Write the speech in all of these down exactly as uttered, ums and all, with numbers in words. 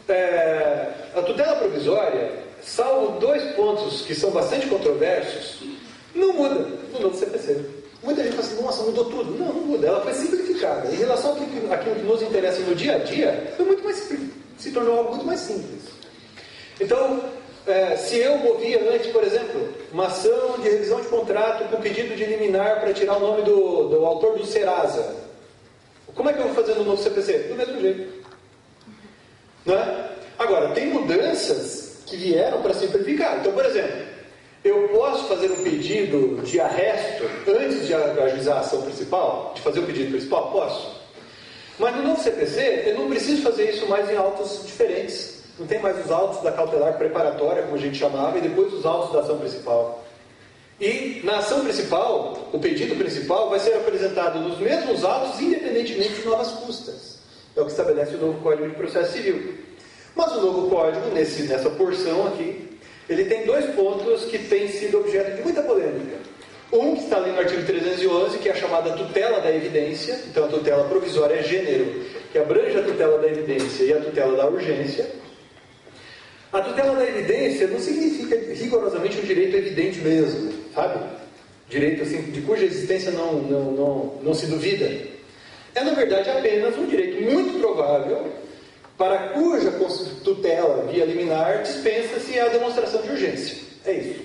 é, a tutela provisória, salvo dois pontos que são bastante controversos, não muda no novo C P C. Muita gente fala assim, nossa, mudou tudo. Não, não muda, ela foi simplificada. Em relação àquilo, àquilo que nos interessa no dia a dia, foi muito mais, se tornou algo muito mais simples. Então, é, se eu movia antes, por exemplo, uma ação de revisão de contrato com pedido de liminar para tirar o nome do, do autor do Serasa, como é que eu vou fazer no novo C P C? Do mesmo jeito. Não é? Agora, tem mudanças que vieram para simplificar. Então, por exemplo, eu posso fazer um pedido de arresto antes de ajuizar a ação principal? De fazer o pedido principal? Posso. Mas no novo C P C, eu não preciso fazer isso mais em autos diferentes. Não tem mais os autos da cautelar preparatória, como a gente chamava, e depois os autos da ação principal. E na ação principal, o pedido principal vai ser apresentado nos mesmos autos, independentemente de novas custas. É o que estabelece o novo Código de Processo Civil. Mas o novo Código, nesse, nessa porção aqui, ele tem dois pontos que têm sido objeto de muita polêmica. Um que está ali no artigo trezentos e onze, que é a chamada tutela da evidência. Então a tutela provisória é gênero, que abrange a tutela da evidência e a tutela da urgência. A tutela da evidência não significa rigorosamente um direito evidente mesmo, sabe? Direito assim, de cuja existência não, não, não, não se duvida. É, na verdade, apenas um direito muito provável para cuja tutela via liminar dispensa-se a demonstração de urgência. É isso.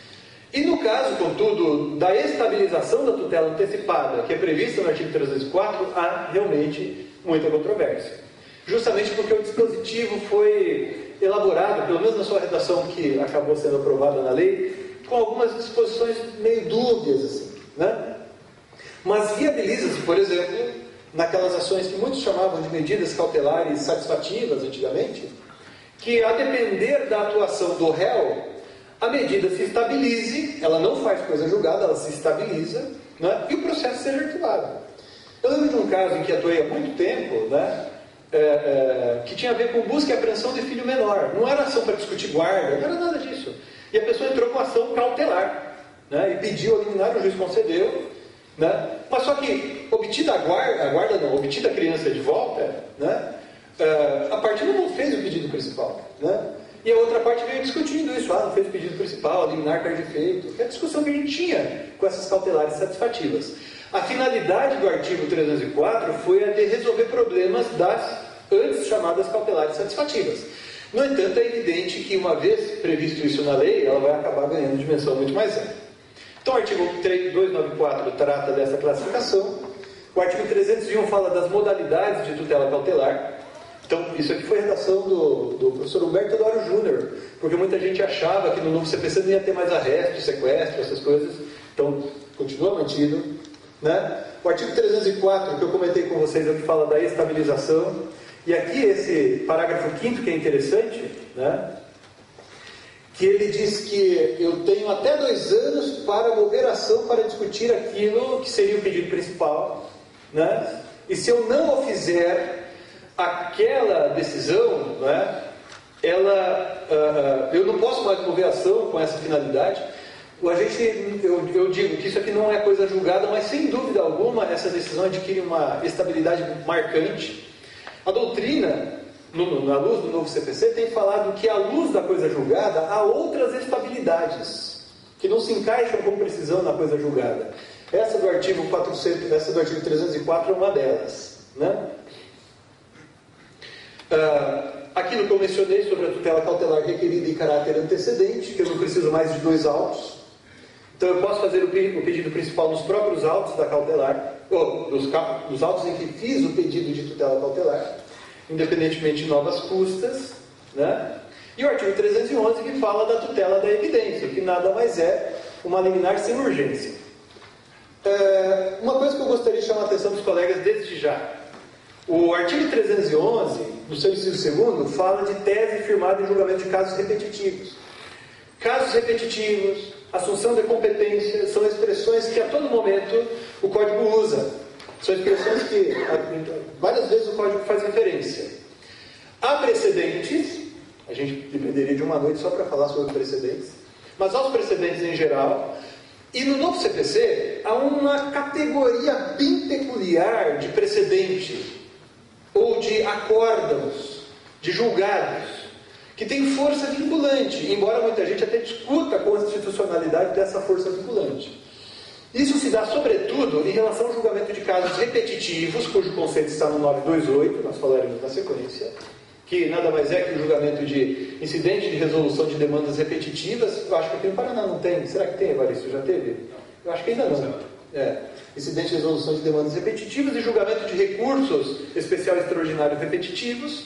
E no caso, contudo, da estabilização da tutela antecipada, que é prevista no artigo trezentos e quatro, há realmente muita controvérsia. Justamente porque o dispositivo foi elaborado, pelo menos na sua redação que acabou sendo aprovada na lei, com algumas disposições meio dúbias, assim, né? Mas viabiliza-se, por exemplo, naquelas ações que muitos chamavam de medidas cautelares satisfativas antigamente, que a depender da atuação do réu, a medida se estabilize, ela não faz coisa julgada, ela se estabiliza, né? E o processo seja arquivado. Eu lembro de um caso em que atuei há muito tempo, né? É, é, que tinha a ver com busca e apreensão de filho menor. Não era ação para discutir guarda, não era nada disso. E a pessoa entrou com ação cautelar, né, e pediu a liminar, o juiz concedeu, né, mas só que obtida a guarda, a guarda não, obtida a criança de volta, né, é, a parte não fez o pedido principal, né, e a outra parte veio discutindo isso, ah, não fez o pedido principal, a liminar perde efeito, que é a discussão que a gente tinha com essas cautelares satisfativas. A finalidade do artigo trezentos e quatro foi a de resolver problemas das antes chamadas cautelares satisfativas. No entanto, é evidente que, uma vez previsto isso na lei, ela vai acabar ganhando dimensão muito mais ampla. Então, o artigo duzentos e noventa e quatro trata dessa classificação. O artigo trezentos e um fala das modalidades de tutela cautelar. Então, isso aqui foi redação do, do professor Humberto Dório Júnior, porque muita gente achava que no novo C P C não ia ter mais arresto, sequestro, essas coisas. Então, continua mantido. Né? O artigo trezentos e quatro, que eu comentei com vocês, é o que fala da estabilização. E aqui esse parágrafo quinto que é interessante, né? Que ele diz que eu tenho até dois anos para mover ação para discutir aquilo que seria o pedido principal, né? E se eu não o fizer, aquela decisão, né? Ela, uh, eu não posso mais mover ação com essa finalidade. A gente, eu, eu digo que isso aqui não é coisa julgada, mas sem dúvida alguma essa decisão adquire uma estabilidade marcante. A doutrina, no, na luz do novo C P C, tem falado que à luz da coisa julgada há outras estabilidades que não se encaixam com precisão na coisa julgada. Essa do artigo quatrocentos, essa do artigo trezentos e quatro é uma delas, né? Ah, aquilo que eu mencionei sobre a tutela cautelar requerida em caráter antecedente, que eu não preciso mais de dois autos. Então eu posso fazer o pedido principal nos próprios autos da cautelar, ou nos, nos autos em que fiz o pedido de tutela cautelar, independentemente de novas custas, né? E o artigo trezentos e onze que fala da tutela da evidência, que nada mais é uma liminar sem urgência. É, uma coisa que eu gostaria de chamar a atenção dos colegas desde já. O artigo trezentos e onze, no seu inciso segundo, fala de tese firmada em julgamento de casos repetitivos. Casos repetitivos, assunção de competência, são expressões que a todo momento o Código usa. São expressões que várias vezes o Código faz referência. Há precedentes, a gente dependeria de uma noite só para falar sobre precedentes, mas aos precedentes em geral. E no novo C P C há uma categoria bem peculiar de precedente ou de acórdãos de julgados, que tem força vinculante, embora muita gente até discuta a constitucionalidade dessa força vinculante. Isso se dá, sobretudo, em relação ao julgamento de casos repetitivos, cujo conceito está no novecentos e vinte e oito, nós falaremos na sequência, que nada mais é que o julgamento de incidente de resolução de demandas repetitivas. Eu acho que aqui no Paraná não tem. Será que tem, Evaristo? Já teve? Eu acho que ainda não. É. Incidente de resolução de demandas repetitivas e julgamento de recursos especial e extraordinários repetitivos,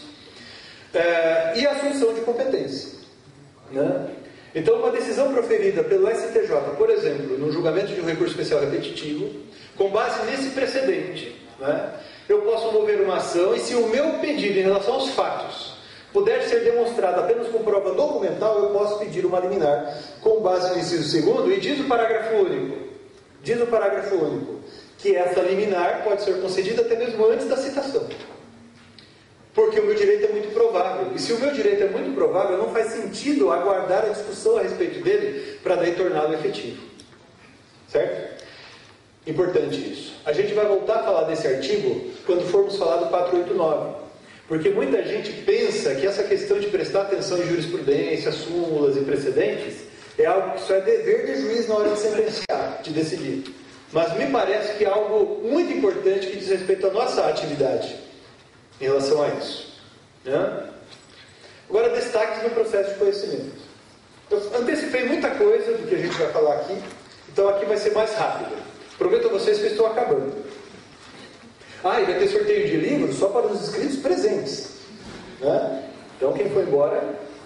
é, e assunção de competência. Né? Então, uma decisão proferida pelo S T J, por exemplo, no julgamento de um recurso especial repetitivo, com base nesse precedente, né, eu posso mover uma ação e, se o meu pedido em relação aos fatos puder ser demonstrado apenas com prova documental, eu posso pedir uma liminar com base no inciso segundo, e diz o parágrafo único, diz o parágrafo único, que essa liminar pode ser concedida até mesmo antes da citação. Porque o meu direito é muito provável. E se o meu direito é muito provável, não faz sentido aguardar a discussão a respeito dele para daí torná-lo efetivo. Certo? Importante isso. A gente vai voltar a falar desse artigo quando formos falar do quatrocentos e oitenta e nove. Porque muita gente pensa que essa questão de prestar atenção em jurisprudência, súmulas e precedentes é algo que só é dever de juiz na hora de sentenciar, de decidir. Mas me parece que é algo muito importante que diz respeito à nossa atividade em relação a isso. Né? Agora, destaques no processo de conhecimento. Eu antecipei muita coisa do que a gente vai falar aqui, então aqui vai ser mais rápido. Prometo a vocês que eu estou acabando. Ah, e vai ter sorteio de livros só para os inscritos presentes. Né? Então, quem foi embora,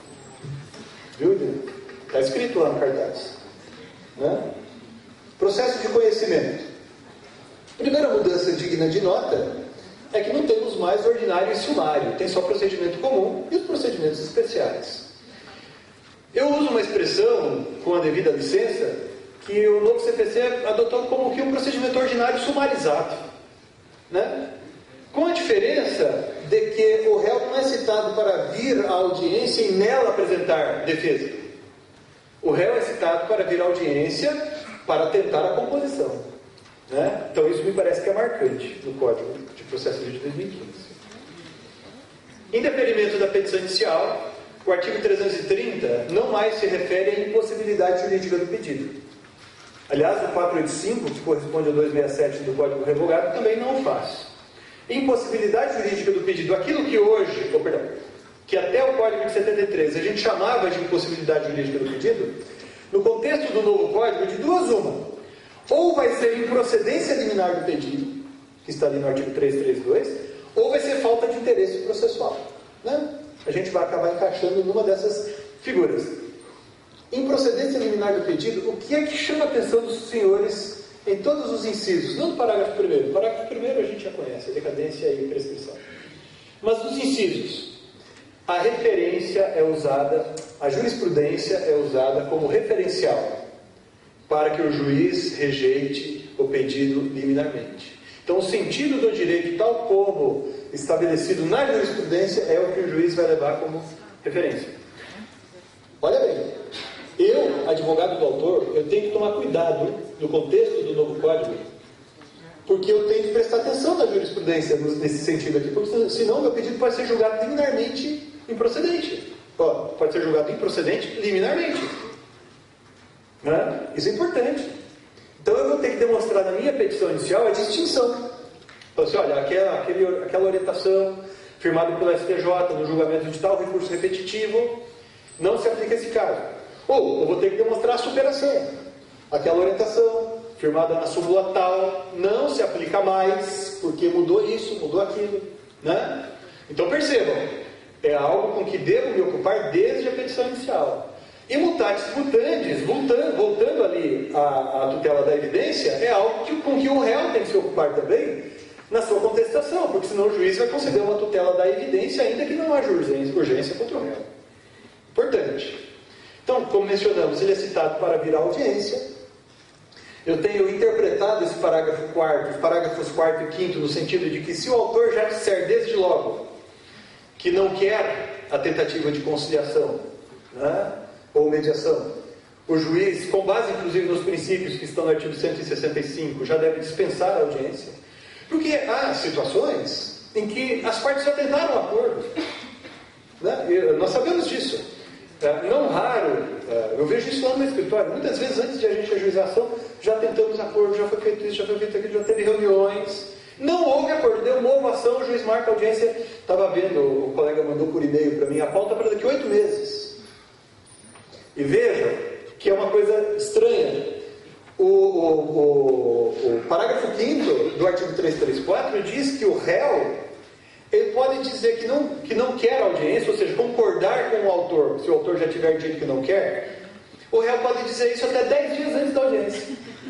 viu? Está escrito lá no cartaz. Né? Processo de conhecimento. Primeira mudança digna de nota é que não temos mais ordinário e sumário, tem só procedimento comum e os procedimentos especiais. Eu uso uma expressão, com a devida licença, que o novo C P C adotou como que um procedimento ordinário sumarizado. Né? Com a diferença de que o réu não é citado para vir à audiência e nela apresentar defesa. O réu é citado para vir à audiência para tentar a composição. Né? Então isso me parece que é marcante no Código de Processo Civil de dois mil e quinze. Em deferimento da petição inicial, o artigo trezentos e trinta não mais se refere à impossibilidade jurídica do pedido. Aliás, o quatrocentos e oitenta e cinco, que corresponde ao duzentos e sessenta e sete do Código Revogado, também não o faz. Impossibilidade jurídica do pedido, aquilo que hoje, oh, perdão, que até o Código de setenta e três a gente chamava de impossibilidade jurídica do pedido, no contexto do novo Código, de duas uma. Ou vai ser improcedência liminar do pedido, que está ali no artigo trezentos e trinta e dois, ou vai ser falta de interesse processual. Né? A gente vai acabar encaixando numa dessas figuras. Improcedência liminar do pedido, o que é que chama a atenção dos senhores em todos os incisos? Não no parágrafo primeiro. O parágrafo primeiro a gente já conhece, decadência e prescrição. Mas nos incisos, a referência é usada, a jurisprudência é usada como referencial para que o juiz rejeite o pedido liminarmente. Então, o sentido do direito, tal como estabelecido na jurisprudência, é o que o juiz vai levar como referência. Olha bem, eu, advogado do autor, eu tenho que tomar cuidado no contexto do novo Código, porque eu tenho que prestar atenção na jurisprudência nesse sentido aqui, porque senão meu pedido pode ser julgado liminarmente improcedente. Ó, pode ser julgado improcedente liminarmente. Né? Isso é importante. Então eu vou ter que demonstrar na minha petição inicial a distinção. Então, assim, olha, aquela, aquele, aquela orientação firmada pelo S T J no julgamento de tal recurso repetitivo não se aplica a esse caso. Ou eu vou ter que demonstrar a superação. Aquela orientação firmada na súmula tal não se aplica mais porque mudou isso, mudou aquilo. Né? Então percebam, é algo com que devo me ocupar desde a petição inicial. E mutatis mutandis, voltando, voltando ali à, à tutela da evidência, é algo que, com que o réu tem que se ocupar também na sua contestação, porque senão o juiz vai conceder uma tutela da evidência, ainda que não haja urgência, urgência contra o réu. Importante. Então, como mencionamos, ele é citado para vir à audiência. Eu tenho interpretado esse parágrafo quarto, os parágrafos quarto e quinto, no sentido de que se o autor já disser desde logo que não quer a tentativa de conciliação, né, ou mediação, o juiz, com base inclusive nos princípios que estão no artigo cento e sessenta e cinco, já deve dispensar a audiência, porque há situações em que as partes já tentaram um acordo. Né? E nós sabemos disso. É, não raro, é, eu vejo isso lá no meu escritório, muitas vezes antes de a gente ajuizar a ação, já tentamos acordo, já foi feito isso, já foi feito aquilo, já teve reuniões. Não houve acordo, deu uma ovação, o juiz marca a audiência. Estava vendo, o colega mandou por e-mail para mim, a pauta para daqui a oito meses. E veja que é uma coisa estranha. O, o, o, o parágrafo quinto do artigo trezentos e trinta e quatro diz que o réu, ele pode dizer que não, que não quer audiência, ou seja, concordar com o autor, se o autor já tiver dito que não quer, o réu pode dizer isso até dez dias antes da audiência.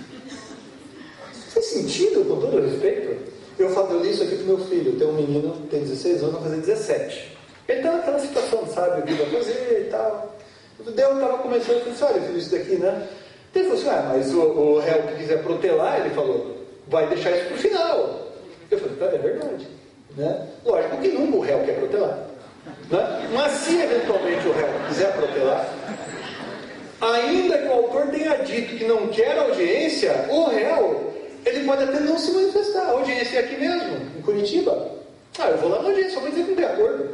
Faz sentido, com todo respeito? Eu falo, eu li isso aqui pro meu filho, tem um menino, tem dezesseis anos, vai fazer dezessete. Ele está naquela situação, sabe, o que vai fazer e tal. Deus estava começando, eu falei assim, olha filho, isso daqui, né? Ele falou assim, ah, mas o, o réu que quiser protelar, ele falou, vai deixar isso pro final. Eu falei, tá, é verdade. Né? Lógico que nunca o réu quer protelar. Né? Mas se eventualmente o réu quiser protelar, ainda que o autor tenha dito que não quer audiência, o réu, ele pode até não se manifestar. A audiência é aqui mesmo, em Curitiba. Ah, eu vou lá na audiência, só vou dizer que não tem acordo.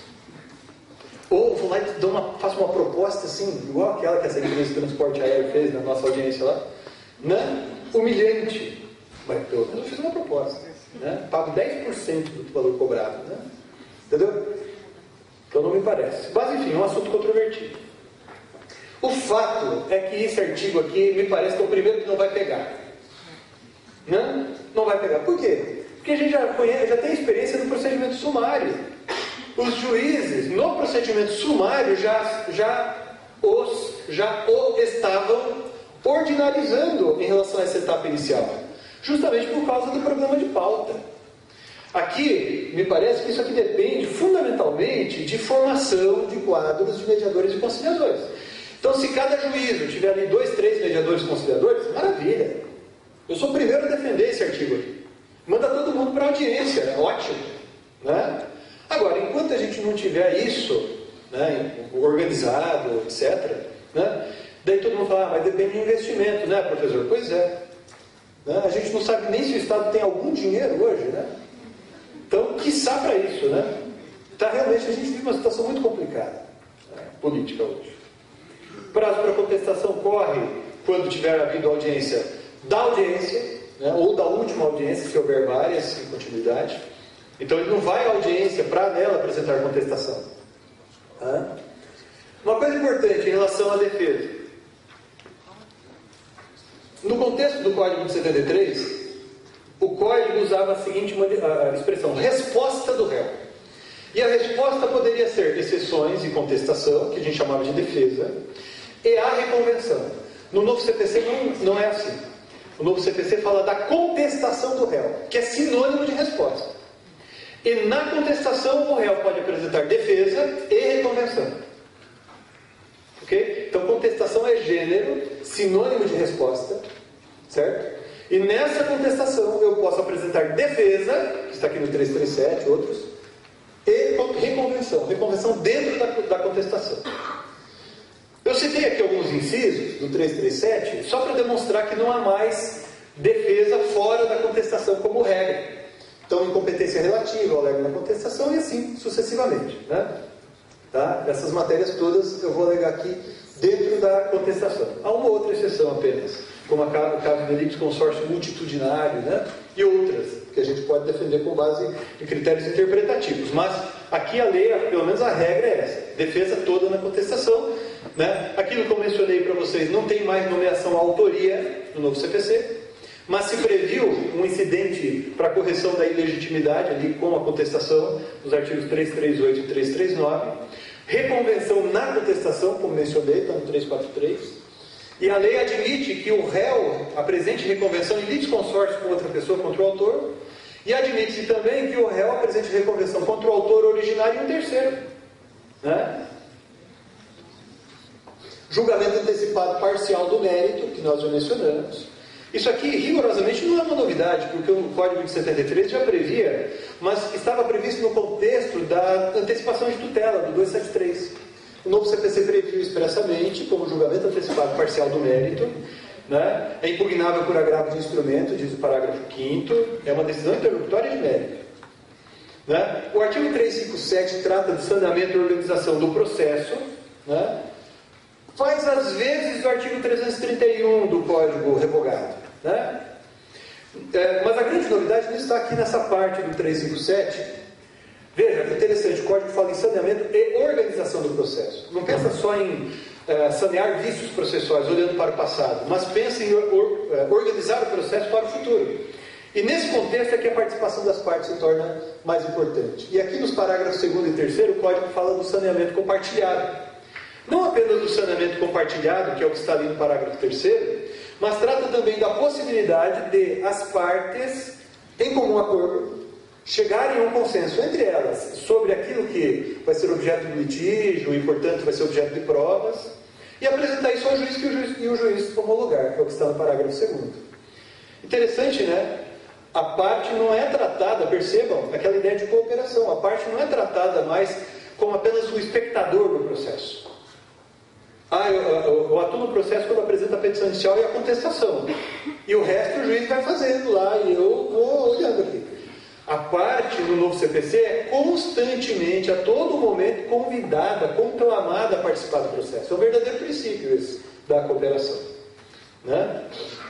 Ou vou lá e dou uma, faço uma proposta assim, igual aquela que essa empresa de transporte aéreo fez na nossa audiência lá, né? Humilhante. Mas pelo menos eu fiz uma proposta. Né? Pago dez por cento do valor cobrado. Né? Entendeu? Então não me parece. Mas enfim, é um assunto controvertido. O fato é que esse artigo aqui me parece que é o primeiro que não vai pegar. Né? Não vai pegar. Por quê? Porque a gente já, conhece, já tem experiência no procedimento sumário. Os juízes, no procedimento sumário, já, já, os, já o estavam ordinarizando em relação a essa etapa inicial. Justamente por causa do problema de pauta. Aqui, me parece que isso aqui depende fundamentalmente de formação de quadros de mediadores e conciliadores. Então, se cada juízo tiver ali dois, três mediadores e conciliadores, maravilha. Eu sou o primeiro a defender esse artigo aqui. Manda todo mundo para a audiência, é ótimo. Né? Agora, enquanto a gente não tiver isso, né, organizado, etcétera, né, daí todo mundo fala, ah, mas depende de investimento, né, professor? Pois é. Né? A gente não sabe nem se o Estado tem algum dinheiro hoje, né? Então, quiçá para isso, né? Tá, realmente, a gente vive uma situação muito complicada, né, política hoje. O prazo para contestação corre quando tiver havido audiência da audiência, né, ou da última audiência, se houver várias em continuidade. Então, ele não vai à audiência para nela apresentar contestação. Tá? Uma coisa importante em relação à defesa. No contexto do Código de setenta e três, o Código usava a seguinte a expressão, resposta do réu. E a resposta poderia ser exceções e contestação, que a gente chamava de defesa, e a reconvenção. No novo C P C não, não é assim. O novo C P C fala da contestação do réu, que é sinônimo de resposta. E na contestação, o réu pode apresentar defesa e reconvenção. Ok? Então, contestação é gênero, sinônimo de resposta, certo? E nessa contestação, eu posso apresentar defesa, que está aqui no trezentos e trinta e sete, outros, e reconvenção. Reconvenção dentro da, da contestação. Eu citei aqui alguns incisos do trezentos e trinta e sete, só para demonstrar que não há mais defesa fora da contestação como regra. Então, incompetência relativa, alega na contestação e assim sucessivamente. Né? Tá? Essas matérias todas eu vou alegar aqui dentro da contestação. Há uma outra exceção apenas, como o caso de delitos consórcio multitudinário, né? E outras, que a gente pode defender com base em critérios interpretativos. Mas aqui a lei, pelo menos a regra é essa, defesa toda na contestação. Né? Aquilo que eu mencionei para vocês, não tem mais nomeação à autoria no novo C P C, mas se previu um incidente para correção da ilegitimidade ali com a contestação nos artigos trezentos e trinta e oito e trezentos e trinta e nove, reconvenção na contestação, como mencionei, está no trezentos e quarenta e três, e a lei admite que o réu apresente reconvenção em litisconsórcio com outra pessoa contra o autor, e admite-se também que o réu apresente reconvenção contra o autor originário e um terceiro. Né? Julgamento antecipado parcial do mérito, que nós já mencionamos. Isso aqui, rigorosamente, não é uma novidade, porque o Código de setenta e três já previa, mas estava previsto no contexto da antecipação de tutela, do duzentos e setenta e três. O novo C P C previu expressamente, como julgamento antecipado parcial do mérito, né, é impugnável por agravo de instrumento, diz o parágrafo quinto, é uma decisão interlocutória de mérito. Né? O artigo trezentos e cinquenta e sete trata de saneamento e organização do processo, né? Faz as vezes do artigo trezentos e trinta e um do Código revogado, né? É, mas a grande novidade não está aqui nessa parte do trezentos e cinquenta e sete. Veja, que interessante, o Código fala em saneamento e organização do processo. Não pensa só em uh, sanear vícios processuais, olhando para o passado, mas pensa em or, uh, organizar o processo para o futuro. E nesse contexto é que a participação das partes se torna mais importante. E aqui nos parágrafos segundo e terceiro, o Código fala do saneamento compartilhado. Não apenas do saneamento compartilhado, que é o que está ali no parágrafo terceiro, mas trata também da possibilidade de as partes, em comum acordo, chegarem a um consenso entre elas sobre aquilo que vai ser objeto de litígio e, portanto, vai ser objeto de provas, e apresentar isso ao juiz, que o juiz, e o juiz homologar, que é o que está no parágrafo segundo. Interessante, né? A parte não é tratada, percebam, aquela ideia de cooperação, a parte não é tratada mais como apenas o espectador do processo. Ah, eu, eu, eu atuo no processo quando apresento a petição inicial e a contestação. E o resto o juiz vai fazendo lá e eu vou olhando aqui. A parte no novo C P C é constantemente, a todo momento, convidada, conclamada a participar do processo. É um verdadeiro princípio esse da cooperação. Né?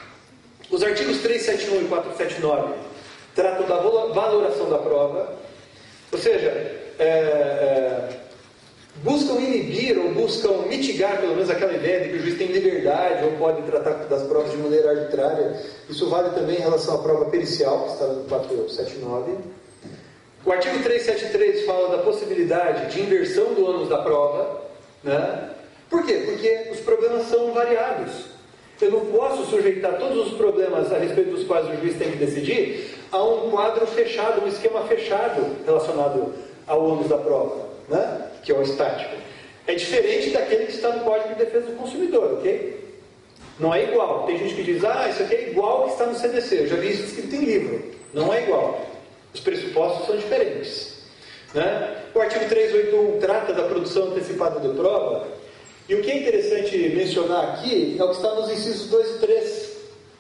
Os artigos trezentos e setenta e um e quatrocentos e setenta e nove tratam da valoração da prova, ou seja, é, é, buscam inibir ou buscam mitigar pelo menos aquela ideia de que o juiz tem liberdade ou pode tratar das provas de maneira arbitrária. Isso vale também em relação à prova pericial, que está no quatrocentos e setenta e nove. O artigo trezentos e setenta e três fala da possibilidade de inversão do ônus da prova. Né? Por quê? Porque os problemas são variados. Eu não posso sujeitar todos os problemas a respeito dos quais o juiz tem que decidir a um quadro fechado, um esquema fechado relacionado ao ônus da prova, né? Que é o estático. É diferente daquele que está no Código de Defesa do Consumidor, ok? Não é igual. Tem gente que diz, ah, isso aqui é igual ao que está no C D C. Eu já vi isso escrito em livro. Não é igual. Os pressupostos são diferentes. Né? O artigo trezentos e oitenta e um trata da produção antecipada de prova. E o que é interessante mencionar aqui é o que está nos incisos dois e três,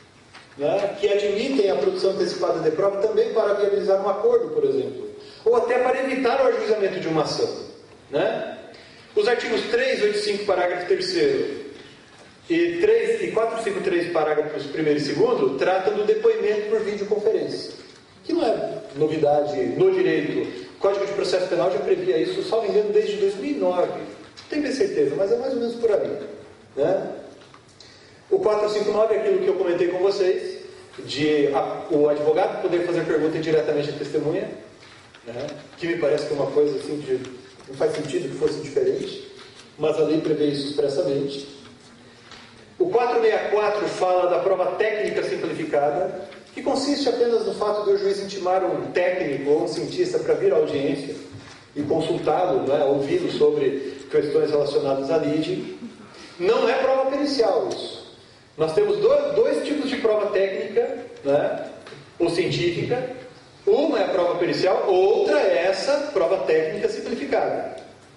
né? Que admitem a produção antecipada de prova também para viabilizar um acordo, por exemplo. Ou até para evitar o ajuizamento de uma ação. Né? Os artigos trezentos e oitenta e cinco, parágrafo terceiro e, e quatrocentos e cinquenta e três, parágrafos primeiro e segundo, tratam do depoimento por videoconferência, que não é novidade no direito. O Código de Processo Penal já previa isso, salvo engano, desde dois mil e nove. Não tenho certeza, mas é mais ou menos por ali. Né? O quatrocentos e cinquenta e nove é aquilo que eu comentei com vocês, de a, o advogado poder fazer pergunta diretamente à testemunha, né? Que me parece que é uma coisa assim de não faz sentido que fosse diferente, mas a lei prevê isso expressamente. O quatrocentos e sessenta e quatro fala da prova técnica simplificada, que consiste apenas no fato de o juiz intimar um técnico ou um cientista para vir à audiência e consultá-lo, né, ouvi-lo sobre questões relacionadas à lide. Não é prova pericial isso. Nós temos dois, dois tipos de prova técnica, né, ou científica. Uma é a prova pericial, outra é essa prova técnica simplificada.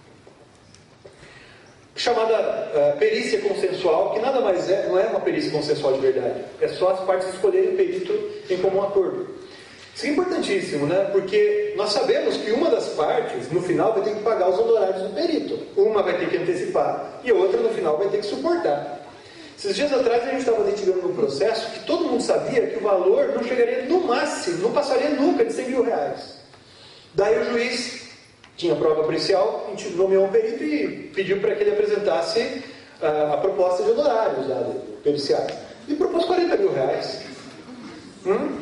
Chamada uh, perícia consensual, que nada mais é, não é uma perícia consensual de verdade. É só as partes escolherem o perito em comum acordo. Isso é importantíssimo, né? Porque nós sabemos que uma das partes, no final, vai ter que pagar os honorários do perito. Uma vai ter que antecipar e a outra, no final, vai ter que suportar. Esses dias atrás, a gente estava litigando um processo que todo mundo sabia que o valor não chegaria no máximo, não passaria nunca de cem mil reais. Daí o juiz tinha prova pericial, a gente nomeou um perito e pediu para que ele apresentasse uh, a proposta de honorários da pericial. Ele propôs quarenta mil reais. Hum?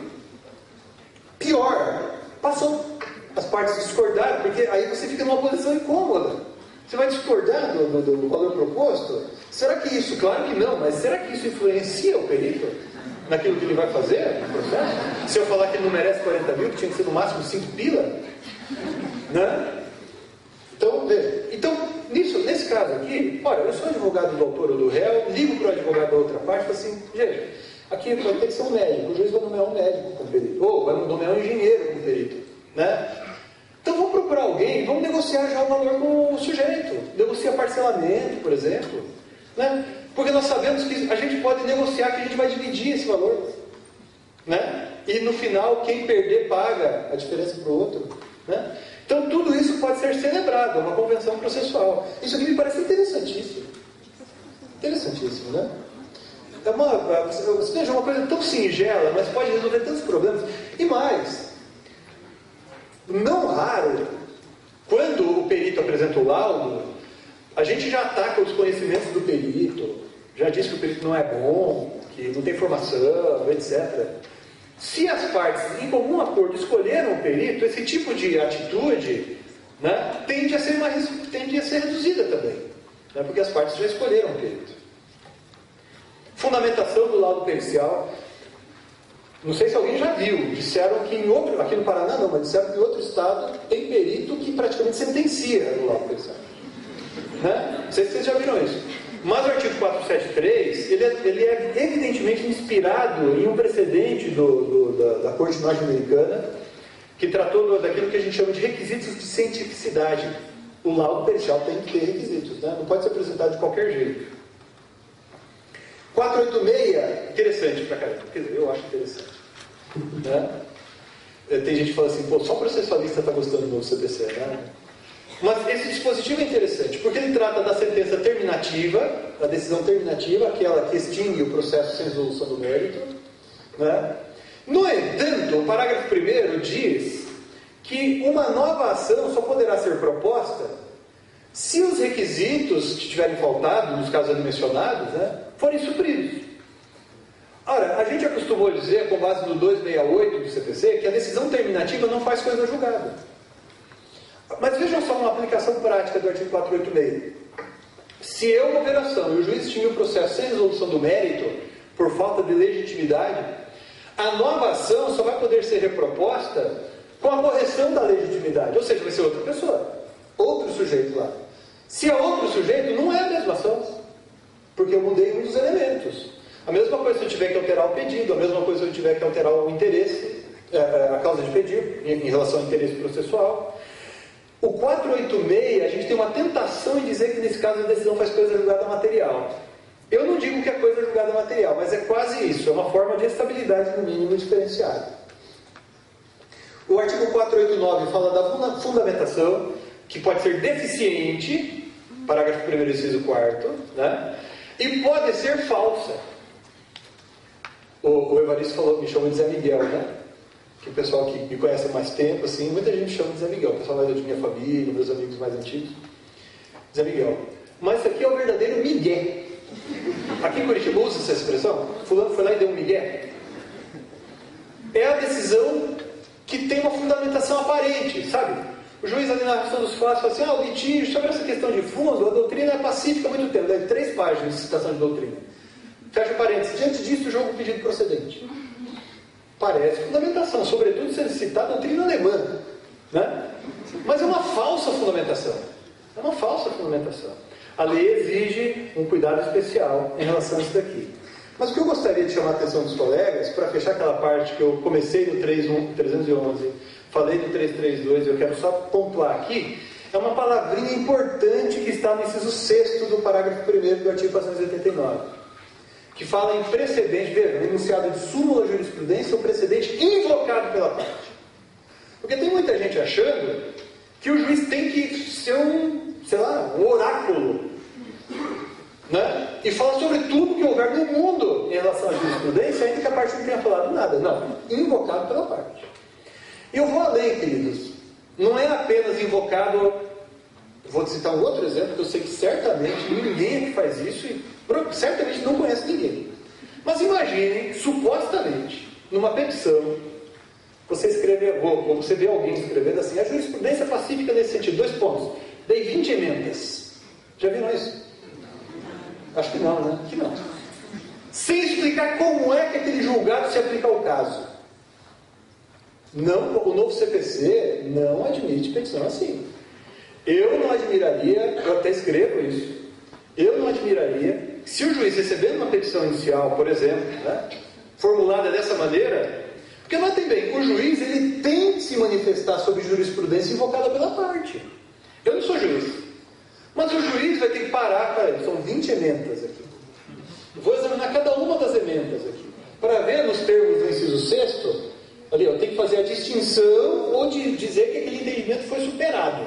Pior, passou. As partes discordaram, porque aí você fica numa posição incômoda. Você vai discordar do, do, do valor proposto? Será que isso, claro que não, mas será que isso influencia o perito naquilo que ele vai fazer no processo? Se eu falar que ele não merece quarenta mil, que tinha que ser no máximo cinco pila? Né? Então, veja. Então, nisso, nesse caso aqui, olha, eu sou advogado do autor ou do réu, ligo para o advogado da outra parte e falo assim, gente, aqui vai ter que ser um médico, o juiz vai nomear um médico como perito, ou vai nomear um engenheiro como perito, né? Então vamos procurar alguém, vamos negociar já o valor com o sujeito, negociar parcelamento, por exemplo, né? Porque nós sabemos que a gente pode negociar que a gente vai dividir esse valor, né? E no final, quem perder paga a diferença para o outro. Né? Então, tudo isso pode ser celebrado, é uma convenção processual. Isso aqui me parece interessantíssimo. Interessantíssimo, né? É uma, você veja, uma coisa tão singela, mas pode resolver tantos problemas. E mais, não raro, quando o perito apresenta o laudo, a gente já ataca os conhecimentos do perito, já diz que o perito não é bom, que não tem formação, etcétera. Se as partes, em comum acordo, escolheram o perito, esse tipo de atitude, né, tende, a ser uma, tende a ser reduzida também, né, porque as partes já escolheram o perito. Fundamentação do laudo pericial. Não sei se alguém já viu, disseram que em outro, aqui no Paraná não, mas disseram que em outro estado tem perito que praticamente sentencia no laudo pericial. Né? Não sei se vocês já viram isso. Mas o artigo quatrocentos e setenta e três, ele é, ele é evidentemente inspirado em um precedente do, do, da, da Corte Norte-Americana, que tratou do, daquilo que a gente chama de requisitos de cientificidade. O laudo pericial tem que ter requisitos, né? Não pode ser apresentado de qualquer jeito. quatrocentos e oitenta e seis, interessante pra caramba. Quer dizer, eu acho interessante. Né? Tem gente que fala assim, pô, só o processualista está gostando do novo C P C, né? Mas esse dispositivo é interessante, porque ele trata da sentença terminativa, da decisão terminativa, aquela que extingue o processo sem resolução do mérito. Né? No entanto, o parágrafo primeiro diz que uma nova ação só poderá ser proposta se os requisitos que tiverem faltado, nos casos ali mencionados, né, forem supridos. Ora, a gente acostumou dizer, com base no duzentos e sessenta e oito do C P C, que a decisão terminativa não faz coisa julgada. Mas vejam só uma aplicação prática do artigo quatrocentos e oitenta e seis. Se eu, uma operação, e o juiz tinha o processo sem resolução do mérito, por falta de legitimidade, a nova ação só vai poder ser reproposta com a correção da legitimidade. Ou seja, vai ser outra pessoa, outro sujeito lá. Se é outro sujeito, não é a mesma ação, porque eu mudei um dos elementos. A mesma coisa se eu tiver que alterar o pedido, a mesma coisa se eu tiver que alterar o interesse, a causa de pedido, em relação ao interesse processual. O quatrocentos e oitenta e seis, a gente tem uma tentação em dizer que nesse caso a decisão faz coisa julgada material. Eu não digo que é coisa julgada material, mas é quase isso, é uma forma de estabilidade no mínimo diferenciada. O artigo quatrocentos e oitenta e nove fala da fundamentação, que pode ser deficiente, parágrafo primeiro, inciso quarto, né? E pode ser falsa. O, o Evaristo falou, me chamou de Zé Miguel, né? Que o pessoal que me conhece há mais tempo, assim, muita gente chama de Zé Miguel. O pessoal mais da minha família, meus amigos mais antigos. Zé Miguel. Mas isso aqui é o verdadeiro migué. Aqui em Curitiba usa essa expressão? Fulano foi lá e deu um migué. É a decisão que tem uma fundamentação aparente, sabe? O juiz ali na questão dos fatos fala assim, ah, o litígio sobre essa questão de fundo, a doutrina é pacífica há muito tempo. Deve três páginas de citação de doutrina. Fecha parênteses. Diante disso, o jogo pedido procedente. Parece fundamentação, sobretudo sendo citada a doutrina alemã, né? Mas é uma falsa fundamentação. É uma falsa fundamentação. A lei exige um cuidado especial em relação a isso daqui. Mas o que eu gostaria de chamar a atenção dos colegas, para fechar aquela parte que eu comecei no trezentos e onze, falei no trezentos e trinta e dois, eu quero só pontuar aqui, é uma palavrinha importante que está no inciso sexto do parágrafo primeiro do artigo quatrocentos e oitenta e nove. Que fala em precedente, veja, um enunciado de súmula jurisprudência, um precedente invocado pela parte. Porque tem muita gente achando que o juiz tem que ser um, sei lá, um oráculo, né? E fala sobre tudo que houver no mundo em relação à jurisprudência, ainda que a parte não tenha falado nada. Não, invocado pela parte. E eu vou além, queridos. Não é apenas invocado, vou citar um outro exemplo, que eu sei que certamente ninguém que faz isso e certamente não conhece ninguém. Mas imaginem, supostamente, numa petição, você escrever, ou você vê alguém escrevendo assim, a jurisprudência pacífica nesse sentido, dois pontos, dei vinte emendas. Já viram isso? Acho que não, né? Que não. Sem explicar como é que aquele julgado se aplica ao caso. Não, o novo C P C não admite petição assim. Eu não admiraria, eu até escrevo isso, eu não admiraria se o juiz recebendo uma petição inicial, por exemplo, né, formulada dessa maneira, porque notem bem, o juiz ele tem que se manifestar sobre jurisprudência invocada pela parte. Eu não sou juiz, mas o juiz vai ter que parar, para são vinte emendas aqui. Vou examinar cada uma das emendas aqui, para ver nos termos do inciso sexto, Ali, eu tenho que fazer a distinção ou de dizer que aquele entendimento foi superado.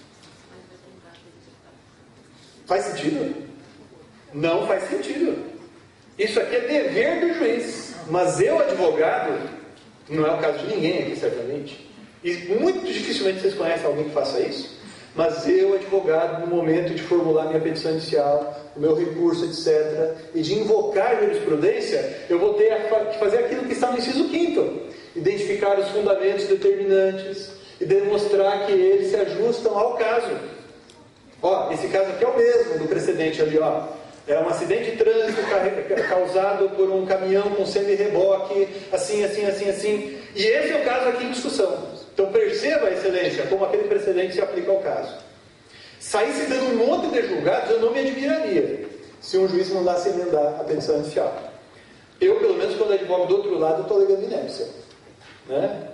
Faz sentido? Não faz sentido. Isso aqui é dever do juiz. Mas eu, advogado, não é o caso de ninguém aqui, certamente. E muito dificilmente vocês conhecem alguém que faça isso. Mas eu, advogado, no momento de formular minha petição inicial, o meu recurso, etcétera, e de invocar jurisprudência, eu vou ter que fazer aquilo que está no inciso quinto. Identificar os fundamentos determinantes e demonstrar que eles se ajustam ao caso. Ó, esse caso aqui é o mesmo do precedente ali, ó. É um acidente de trânsito causado por um caminhão com semi-reboque, assim, assim, assim, assim. E esse é o caso aqui em discussão. Então perceba, excelência, como aquele precedente se aplica ao caso. Sair citando um monte de julgados, eu não me admiraria se um juiz mandasse emendar a petição inicial. Eu, pelo menos, quando advogo do outro lado, estou alegando inépcia. Né?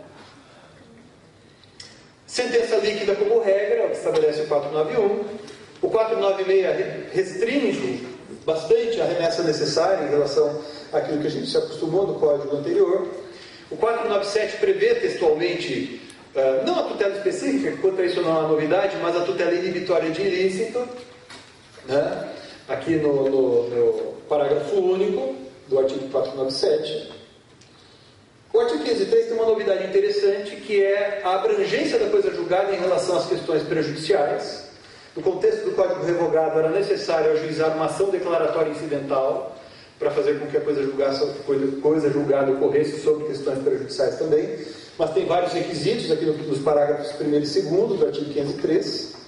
Sentença líquida como regra, é o que estabelece o quatrocentos e noventa e um. O quatrocentos e noventa e seis restringe bastante a remessa necessária em relação àquilo que a gente se acostumou no código anterior. O quatrocentos e noventa e sete prevê textualmente, uh, não a tutela específica, quanto a isso não é uma novidade, mas a tutela inibitória de ilícito, né? Aqui no, no, no parágrafo único do artigo quatrocentos e noventa e sete. O artigo quinhentos e três tem uma novidade interessante, que é a abrangência da coisa julgada em relação às questões prejudiciais. No contexto do Código Revogado, era necessário ajuizar uma ação declaratória incidental para fazer com que a coisa julgada, coisa julgada ocorresse sobre questões prejudiciais também. Mas tem vários requisitos aqui nos parágrafos primeiro e segundo do artigo quinhentos e três.